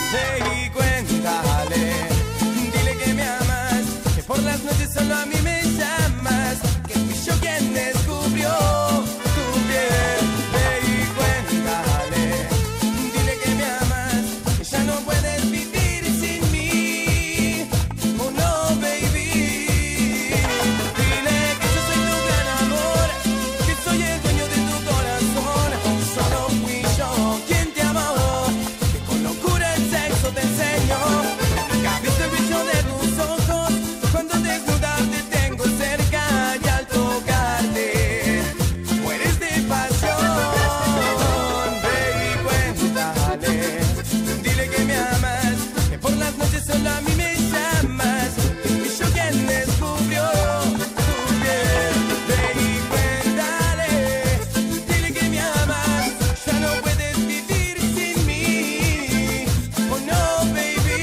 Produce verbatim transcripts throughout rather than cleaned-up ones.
Ve y cuéntale, dile que me amas, que por las noches solo a mí me llamas, que fui yo quien descubrió tu piel. Ve y cuéntale, dile que me amas, que ya no puedes vivir sin mí. Oh no, baby. Dile que yo soy tu gran amor, que soy el dueño de tu corazón. Solo fui yo quien te amó, que con locura el sexo te enseñó. Nunca viste el brillo de tus ojos cuando desnudas te tengo cerca, y al tocarte mueres de pasión. Ve y cuéntale, dile que me amas, que por las noches solo a mí me llamas, que fui yo quien descubrió tu piel. Ve y cuéntale, dile que me amas, ya no puedes vivir sin mí. Oh no, baby.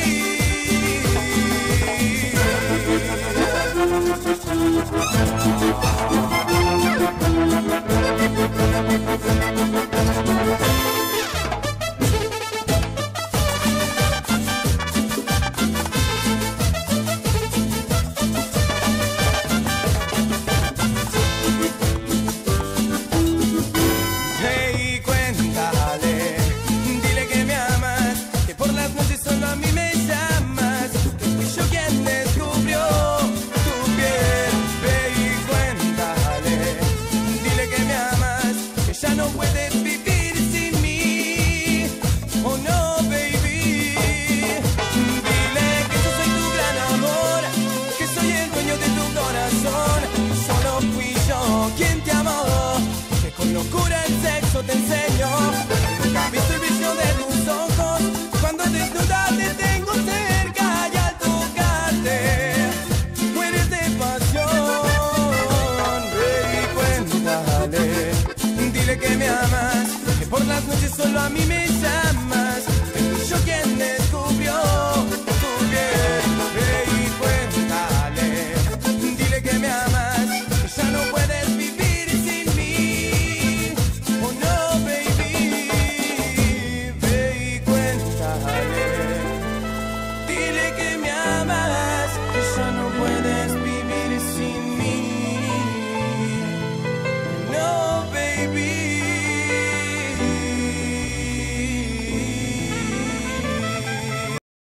Ve y cuéntale, dile que me amas, que por las noches solo a mí me llamas, que fui yo quien descubrió tu piel. Ve y cuéntale, dile que me amas, que ya no puedes vivir sin mí. Oh no, baby. Dile que yo soy tu gran amor, que soy el dueño de tu corazón. Solo fui yo quien te amó, que con locura el sexo te enseñó. Nunca viste el brillo de tus ojos cuando desnuda te tengo cerca, y al tocarte mueres de pasión. Ve y cuéntale, dile que me amas, que por las noches solo a mí me